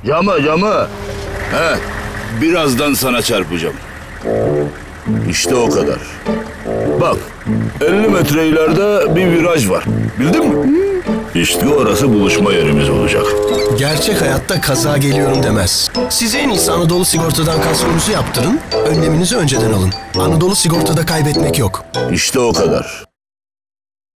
Camı. He, birazdan sana çarpacağım. İşte o kadar. Bak, 50 metre ileride bir viraj var. Bildin mi? İşte orası buluşma yerimiz olacak. Gerçek hayatta kaza geliyorum demez. Siz en iyisi Anadolu Sigorta'dan kaskonuzu yaptırın, önleminizi önceden alın. Anadolu Sigorta'da kaybetmek yok. İşte o kadar.